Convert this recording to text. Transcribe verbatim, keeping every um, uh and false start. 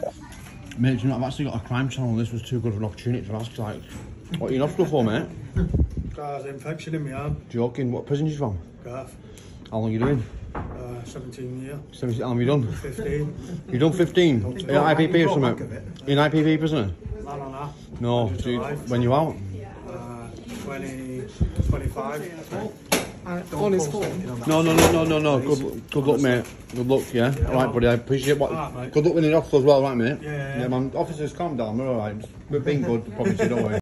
Mate, do you know, I've actually got a crime channel. This was too good of an opportunity to ask. Like, what are you in hospital for, mate? Got an infection in my arm. Joking. What prison are you from? Garth. How long are you doing? Uh, seventeen years. seventeen, how long have you done? fifteen. You done fifteen? Are you in I P P or something? Are you in I P P prisoner? No, no, no. No. Do you, when you out? Uh, twenty, twenty-five. On his phone. No, no, no, no, no, no. Good, good luck, mate. Good luck, yeah. All right, buddy. I appreciate what. Right, Good luck with the hospital as well, right, mate? Yeah, yeah, yeah. Yeah, man. Officers, calm down. We're all right. We're being good, promise you. Don't worry.